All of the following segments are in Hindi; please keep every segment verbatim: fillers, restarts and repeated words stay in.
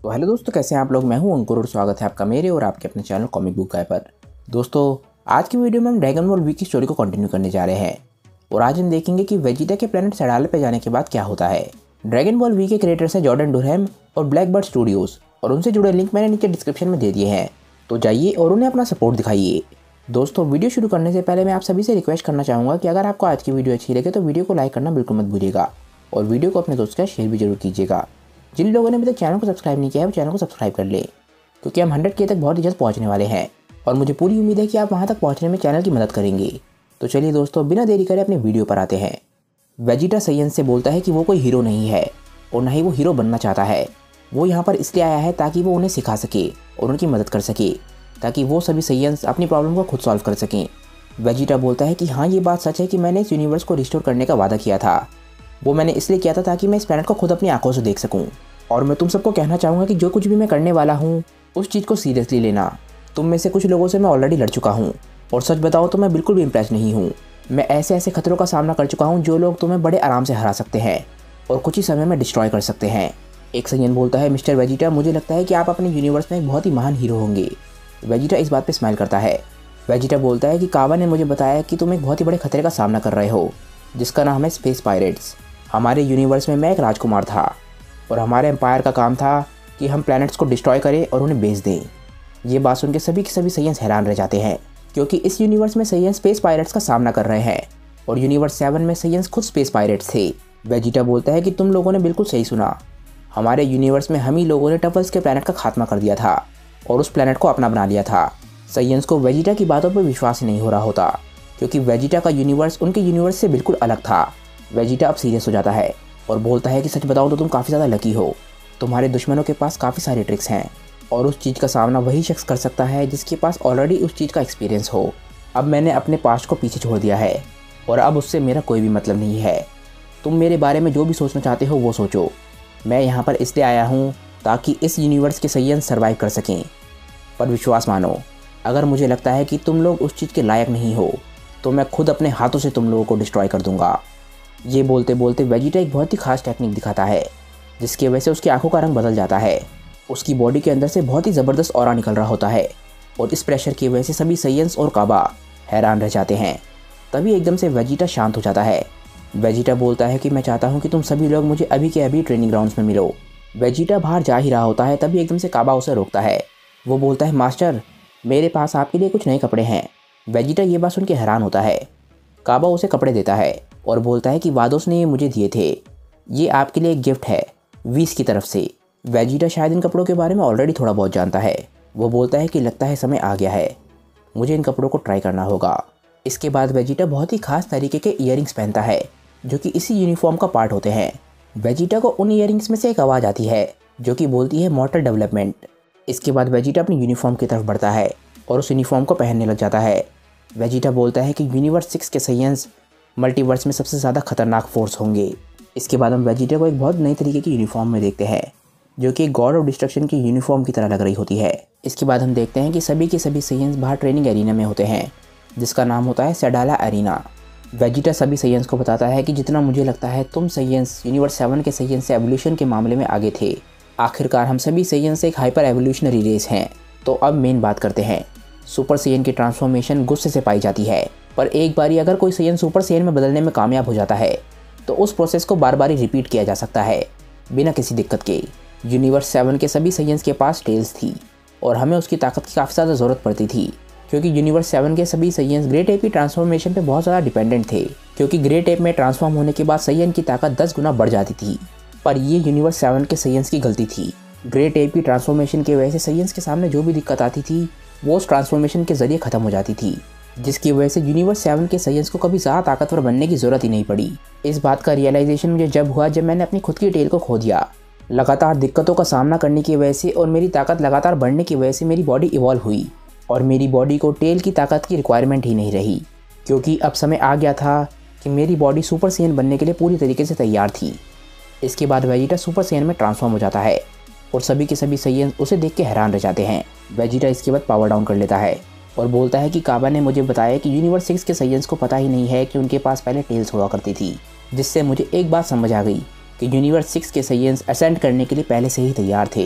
तो हेलो दोस्तों, कैसे हैं आप लोग। मैं हूं अंकुर और स्वागत है आपका मेरे और आपके अपने चैनल कॉमिक बुक गाय पर। दोस्तों, आज की वीडियो में हम ड्रैगन बॉल वी की स्टोरी को कंटिन्यू करने जा रहे हैं और आज हम देखेंगे कि वेजिटा के प्लेनेट सेडाले पे जाने के बाद क्या होता है। ड्रैगन बॉल वी के क्रिएटर्स हैं जॉर्डन डुरहैम और ब्लैक बर्ड स्टूडियोज और उनसे जुड़े लिंक मैंने नीचे डिस्क्रिप्शन में दे दिए हैं, तो जाइए और उन्हें अपना सपोर्ट दिखाइए। दोस्तों, वीडियो शुरू करने से पहले मैं आप सभी से रिक्वेस्ट करना चाहूँगा कि अगर आपको आज की वीडियो अच्छी लगे तो वीडियो को लाइक करना बिल्कुल मत भूलिएगा और वीडियो को अपने दोस्त के साथ शेयर भी जरूर कीजिएगा। जिन लोगों ने अभी तक चैनल को सब्सक्राइब नहीं किया है वो चैनल को सब्सक्राइब कर ले, क्योंकि हम हंड्रेड के तक बहुत ही जल्द पहुंचने वाले हैं और मुझे पूरी उम्मीद है कि आप वहां तक पहुंचने में चैनल की मदद करेंगे। तो चलिए दोस्तों, बिना देरी करे अपने वीडियो पर आते हैं। वेजिटा साइयंस से बोलता है कि वो कोई हीरो नहीं है और ना ही वो हीरो बनना चाहता है। वो यहाँ पर इसलिए आया है ताकि वो उन्हें सिखा सके और उनकी मदद कर सके, ताकि वो सभी साइयंस अपनी प्रॉब्लम को खुद सॉल्व कर सकें। वेजिटा बोलता है कि हाँ, ये बात सच है कि मैंने इस यूनिवर्स को रिस्टोर करने का वादा किया था। वो मैंने इसलिए किया था ताकि मैं इस प्लैनेट को खुद अपनी आंखों से देख सकूं। और मैं तुम सबको कहना चाहूँगा कि जो कुछ भी मैं करने वाला हूँ उस चीज़ को सीरियसली लेना। तुम में से कुछ लोगों से मैं ऑलरेडी लड़ चुका हूँ और सच बताऊँ तो मैं बिल्कुल भी इम्प्रेस नहीं हूँ। मैं ऐसे ऐसे खतरों का सामना कर चुका हूँ जो लोग तुम्हें बड़े आराम से हरा सकते हैं और कुछ ही समय में डिस्ट्रॉय कर सकते हैं। एक सैयन बोलता है, मिस्टर वेजिटा, मुझे लगता है कि आप अपने यूनिवर्स में एक बहुत ही महान हीरो होंगे। वेजिटा इस बात पर स्माइल करता है। वेजिटा बोलता है कि काबा ने मुझे बताया कि तुम एक बहुत ही बड़े खतरे का सामना कर रहे हो जिसका नाम है स्पेस पायरेट्स। हमारे यूनिवर्स में मैं एक राजकुमार था और हमारे एम्पायर का काम था कि हम प्लैनेट्स को डिस्ट्रॉय करें और उन्हें बेच दें। ये बात सुन के सभी के सभी साइयंस हैरान रह जाते हैं, क्योंकि इस यूनिवर्स में साइयंस स्पेस पायरेट्स का सामना कर रहे हैं और यूनिवर्स सेवन में साइयंस खुद स्पेस पायरेट्स थे। वेजिटा बोलता है कि तुम लोगों ने बिल्कुल सही सुना। हमारे यूनिवर्स में हम ही लोगों ने टफल्स के प्लैनेट का खात्मा कर दिया था और उस प्लैनेट को अपना बना लिया था। साइयंस को वेजिटा की बातों पर विश्वास ही नहीं हो रहा होता, क्योंकि वेजिटा का यूनिवर्स उनके यूनिवर्स से बिल्कुल अलग था। वेजिटा अब सीरियस हो जाता है और बोलता है कि सच बताऊं तो तुम काफ़ी ज़्यादा लकी हो। तुम्हारे दुश्मनों के पास काफ़ी सारे ट्रिक्स हैं और उस चीज़ का सामना वही शख्स कर सकता है जिसके पास ऑलरेडी उस चीज़ का एक्सपीरियंस हो। अब मैंने अपने पास्ट को पीछे छोड़ दिया है और अब उससे मेरा कोई भी मतलब नहीं है। तुम मेरे बारे में जो भी सोचना चाहते हो वो सोचो। मैं यहाँ पर इसलिए आया हूँ ताकि इस यूनिवर्स के साइयंस सर्वाइव कर सकें। पर विश्वास मानो, अगर मुझे लगता है कि तुम लोग उस चीज़ के लायक नहीं हो तो मैं खुद अपने हाथों से तुम लोगों को डिस्ट्रॉय कर दूंगा। ये बोलते बोलते वेजिटा एक बहुत ही खास टेक्निक दिखाता है जिसकी वजह से उसकी आंखों का रंग बदल जाता है। उसकी बॉडी के अंदर से बहुत ही ज़बरदस्त ऑरा निकल रहा होता है और इस प्रेशर की वजह से सभी साइयंस और काबा हैरान रह जाते हैं। तभी एकदम से वेजिटा शांत हो जाता है। वेजिटा बोलता है कि मैं चाहता हूँ कि तुम सभी लोग मुझे अभी के अभी ट्रेनिंग ग्राउंड्स में मिलो। वेजिटा बाहर जा ही रहा होता है, तभी एकदम से काबा उसे रोकता है। वो बोलता है, मास्टर, मेरे पास आपके लिए कुछ नए कपड़े हैं। वेजिटा ये बात सुन के हैरान होता है। काबा उसे कपड़े देता है और बोलता है कि वादोस ने ये मुझे दिए थे, ये आपके लिए एक गिफ्ट है वीस की तरफ से। वेजिटा शायद इन कपड़ों के बारे में ऑलरेडी थोड़ा बहुत जानता है। वो बोलता है कि लगता है समय आ गया है, मुझे इन कपड़ों को ट्राई करना होगा। इसके बाद वेजिटा बहुत ही खास तरीके के ईयरिंग्स पहनता है जो कि इसी यूनिफॉर्म का पार्ट होते हैं। वेजिटा को उन ईयरिंग्स में से एक आवाज़ आती है जो कि बोलती है मॉर्टल डेवलपमेंट। इसके बाद वेजिटा अपनी यूनिफॉर्म की तरफ बढ़ता है और उस यूनिफॉर्म को पहनने लग जाता है। वेजिटा बोलता है कि यूनिवर्स सिक्स के साइयंस मल्टीवर्स में सबसे ज़्यादा खतरनाक फोर्स होंगे। इसके बाद हम वेजिटा को एक बहुत नई तरीके की यूनिफॉर्म में देखते हैं जो कि गॉड ऑफ डिस्ट्रक्शन की यूनिफॉर्म की तरह लग रही होती है। इसके बाद हम देखते हैं कि सभी के सभी साइयंस बाहर ट्रेनिंग एरिना में होते हैं जिसका नाम होता है सेडाला एरिना। वेजिटा सभी साइयंस को बताता है कि जितना मुझे लगता है तुम साइयंस यूनिवर्स सेवन के साइयंस से एवोल्यूशन के मामले में आगे थे। आखिरकार हम सभी साइयंस एक हाइपर एवोल्यूशनरी रेस हैं। तो अब मेन बात करते हैं। सुपर साइयन की ट्रांसफॉर्मेशन गुस्से से पाई जाती है, पर एक बारी अगर कोई साइयन सुपर साइयन में बदलने में कामयाब हो जाता है तो उस प्रोसेस को बार बार रिपीट किया जा सकता है बिना किसी दिक्कत के। यूनिवर्स सेवन के सभी साइयंस के पास टेल्स थी और हमें उसकी ताकत की काफ़ी ज़्यादा ज़रूरत पड़ती थी, क्योंकि यूनिवर्स सेवन के सभी साइयंस ग्रेट एप की ट्रांसफॉर्मेशन पे बहुत ज़्यादा डिपेंडेंट थे। क्योंकि ग्रेट एप में ट्रांसफॉर्म होने के बाद साइयन की ताकत दस गुना बढ़ जाती थी, पर ये यूनिवर्स सेवन के साइयंस की गलती थी। ग्रेट एप की ट्रांसफॉर्मेशन की वजह से साइयंस के सामने जो भी दिक्कत आती थी वो उस ट्रांसफॉर्मेशन के जरिए ख़त्म हो जाती थी, जिसकी वजह से यूनिवर्स सेवन के साइयंस को कभी ज़्यादा ताकतवर बनने की ज़रूरत ही नहीं पड़ी। इस बात का रियलाइजेशन मुझे जब हुआ जब मैंने अपनी खुद की टेल को खो दिया। लगातार दिक्कतों का सामना करने की वजह से और मेरी ताकत लगातार बढ़ने की वजह से मेरी बॉडी इवॉल्व हुई और मेरी बॉडी को टेल की ताकत की रिक्वायरमेंट ही नहीं रही, क्योंकि अब समय आ गया था कि मेरी बॉडी सुपर साइयन बनने के लिए पूरी तरीके से तैयार थी। इसके बाद वेजिटा सुपर साइयन में ट्रांसफॉर्म हो जाता है और सभी के सभी साइयंस उसे देख के हैरान रह जाते हैं। वेजिटा इसके बाद पावर डाउन कर लेता है और बोलता है कि काबा ने मुझे बताया कि यूनिवर्स सिक्स के साइयंस को पता ही नहीं है कि उनके पास पहले टेल्स हुआ करती थी, जिससे मुझे एक बात समझ आ गई कि यूनिवर्स सिक्स के साइयंस असेंड करने के लिए पहले से ही तैयार थे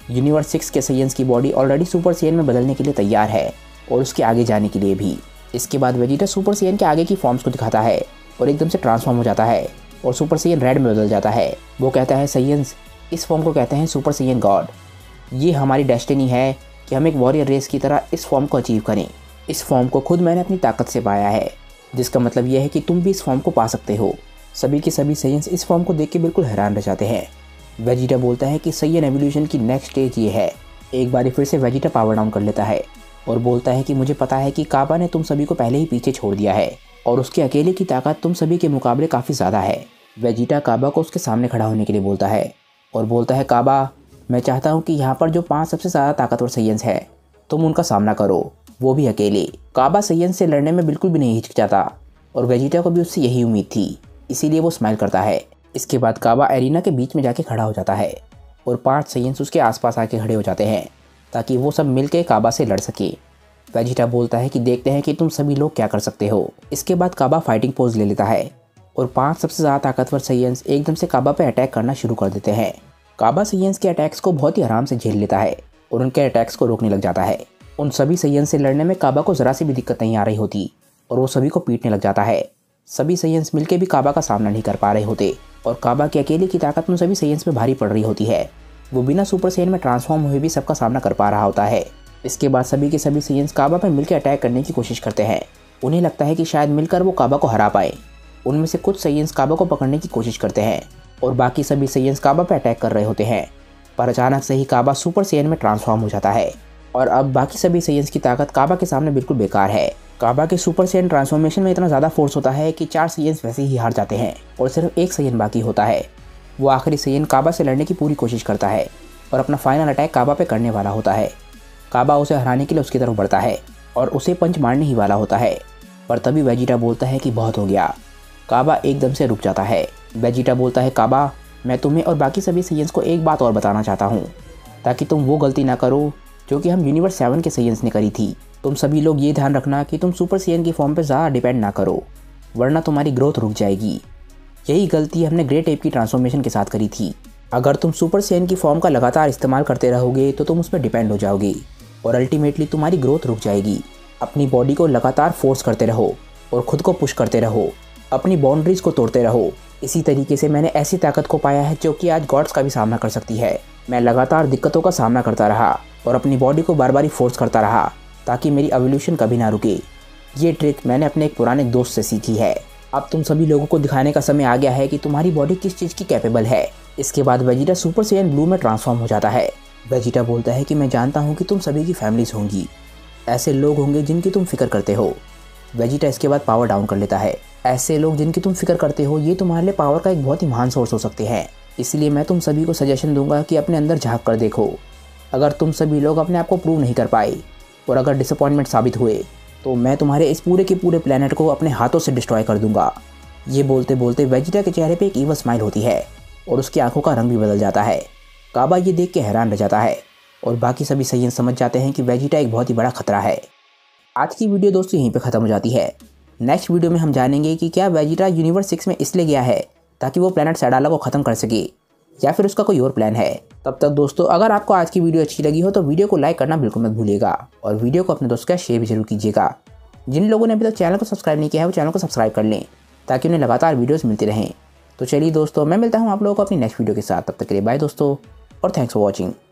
यूनिवर्स सिक्स के सैयंस की बॉडी ऑलरेडी सुपर सैयन में बदलने के लिए तैयार है और उसके आगे जाने के लिए भी। इसके बाद वेजिटा सुपर सैयन के आगे की फॉर्म्स को दिखाता है और एकदम से ट्रांसफॉर्म हो जाता है और सुपर सैयन रेड में बदल जाता है। वो कहता है सैयंस इस फॉर्म को कहते हैं सुपर सैयन गॉड। ये हमारी डेस्टिनी है कि हम एक वॉरियर रेस की तरह इस फॉर्म को अचीव करें। इस फॉर्म को खुद मैंने अपनी ताकत से पाया है, जिसका मतलब यह है कि तुम भी इस फॉर्म को पा सकते हो। सभी के सभी सैयंस इस फॉर्म को देख के बिल्कुल हैरान रह जाते हैं। वेजिटा बोलता है कि सैयन एवोल्यूशन की नेक्स्ट स्टेज ये है। एक बार फिर से वेजिटा पावर डाउन कर लेता है और बोलता है कि मुझे पता है कि काबा ने तुम सभी को पहले ही पीछे छोड़ दिया है और उसके अकेले की ताकत तुम सभी के मुकाबले काफ़ी ज़्यादा है। वेजिटा काबा को उसके सामने खड़ा होने के लिए बोलता है और बोलता है काबा, मैं चाहता हूँ कि यहाँ पर जो पांच सबसे ज़्यादा ताकतवर सैयंस हैं तुम उनका सामना करो, वो भी अकेले। काबा सैयंस से लड़ने में बिल्कुल भी नहीं हिचकिचाता और वेजिटा को भी उससे यही उम्मीद थी, इसीलिए वो स्माइल करता है। इसके बाद काबा एरिना के बीच में जाके खड़ा हो जाता है और पांच सैयंस उसके आसपास आके खड़े हो जाते हैं ताकि वो सब मिलकर काबा से लड़ सके। वेजिटा बोलता है कि देखते हैं कि तुम सभी लोग क्या कर सकते हो। इसके बाद काबा फाइटिंग पोज ले लेता है और पांच सबसे ज़्यादा ताकतवर सैयंस एकदम से काबा पे अटैक करना शुरू कर देते हैं। काबा सैयंस के अटैक्स को बहुत ही आराम से झेल लेता है और उनके अटैक्स को रोकने लग जाता है। उन सभी सैयंस से लड़ने में काबा को ज़रा सी भी दिक्कत नहीं आ रही होती और वो सभी को पीटने लग जाता है। सभी सैयंस मिलकर भी काबा का सामना नहीं कर पा रहे होते और काबा के अकेले की ताकत उन सभी सैयंस पे भारी पड़ रही होती है। वो बिना सुपर सैयन में ट्रांसफॉर्म हुए भी सबका सामना कर पा रहा होता है। इसके बाद सभी के सभी सैयंस काबा पर मिलकर अटैक करने की कोशिश करते हैं। उन्हें लगता है कि शायद मिलकर वो काबा को हरा पाए। उनमें से कुछ सैयंस काबा को पकड़ने की कोशिश करते हैं और बाकी सभी सैयंस काबा पर अटैक कर रहे होते हैं, पर अचानक से ही काबा सुपर सैयन में ट्रांसफॉर्म हो जाता है और अब बाकी सभी सैयंस की ताकत काबा के सामने बिल्कुल बेकार है। काबा के सुपर सैयन ट्रांसफॉर्मेशन में इतना ज़्यादा फोर्स होता है कि चार सैयंस वैसे ही हार जाते हैं और सिर्फ एक सैयन बाकी होता है। वो आखिरी सैयन काबा से लड़ने की पूरी कोशिश करता है और अपना फाइनल अटैक काबा पे करने वाला होता है। काबा उसे हराने के लिए उसकी तरफ बढ़ता है और उसे पंच मारने ही वाला होता है, पर तभी वेजिटा बोलता है कि बहुत हो गया। काबा एकदम से रुक जाता है। वेजिटा बोलता है काबा, मैं तुम्हें और बाकी सभी सैयंस को एक बात और बताना चाहता हूँ ताकि तुम वो गलती ना करो जो कि हम यूनिवर्स सेवन के सैयंस ने करी थी। तुम सभी लोग ये ध्यान रखना कि तुम सुपर सैयन की फॉर्म पर ज़्यादा डिपेंड ना करो, वरना तुम्हारी ग्रोथ रुक जाएगी। यही गलती हमने ग्रेट एप की ट्रांसफॉर्मेशन के साथ करी थी। अगर तुम सुपर सैयन की फॉर्म का लगातार इस्तेमाल करते रहोगे तो तुम उस पर डिपेंड हो जाओगे और अल्टीमेटली तुम्हारी ग्रोथ रुक जाएगी। अपनी बॉडी को लगातार फोर्स करते रहो और खुद को पुश करते रहो, अपनी बाउंड्रीज को तोड़ते रहो। इसी तरीके से मैंने ऐसी ताकत को पाया है जो कि आज गॉड्स का भी सामना कर सकती है। मैं लगातार दिक्कतों का सामना करता रहा और अपनी बॉडी को बार बार फोर्स करता रहा ताकि मेरी एवोल्यूशन कभी ना रुके। ये ट्रिक मैंने अपने एक पुराने दोस्त से सीखी है। अब तुम सभी लोगों को दिखाने का समय आ गया है कि तुम्हारी बॉडी किस चीज़ की कैपेबल है। इसके बाद वेजिटा सुपर सैयन ब्लू में ट्रांसफॉर्म हो जाता है। वेजिटा बोलता है कि मैं जानता हूँ कि तुम सभी की फैमिलीज होंगी, ऐसे लोग होंगे जिनकी तुम फिक्र करते हो। वेजिटा इसके बाद पावर डाउन कर लेता है। ऐसे लोग जिनकी तुम फिक्र करते हो ये तुम्हारे लिए पावर का एक बहुत ही महान सोर्स हो सकते हैं, इसलिए मैं तुम सभी को सजेशन दूंगा कि अपने अंदर झांक कर देखो। अगर तुम सभी लोग अपने आप को प्रूव नहीं कर पाए और अगर डिसअपॉइंटमेंट साबित हुए तो मैं तुम्हारे इस पूरे के पूरे प्लेनेट को अपने हाथों से डिस्ट्रॉय कर दूंगा। ये बोलते बोलते वेजिटा के चेहरे पे एक ईवल स्माइल होती है और उसकी आंखों का रंग भी बदल जाता है। काबा ये देख के हैरान रह जाता है और बाकी सभी सैयन समझ जाते हैं कि वेजिटा एक बहुत ही बड़ा खतरा है। आज की वीडियो दोस्तों यहीं पे ख़त्म हो जाती है। नेक्स्ट वीडियो में हम जानेंगे कि क्या वेजिटा यूनिवर्स सिक्स में इसलिए गया है ताकि वो प्लैनेट सैडाला को ख़त्म कर सके या फिर उसका कोई और प्लान है। तब तक दोस्तों अगर आपको आज की वीडियो अच्छी लगी हो तो वीडियो को लाइक करना बिल्कुल मत भूलिएगा और वीडियो को अपने दोस्तों के साथ शेयर भी जरूर कीजिएगा। जिन लोगों ने अभी तक चैनल को सब्सक्राइब नहीं किया है वो चैनल को सब्सक्राइब कर लें ताकि उन्हें लगातार वीडियोज़ मिलती रहें। तो चलिए दोस्तों मैं मिलता हूँ आप लोगों को अपनी नेक्स्ट वीडियो के साथ। तब तक के लिए बाय दोस्तों और थैंक्स फॉर वॉचिंग।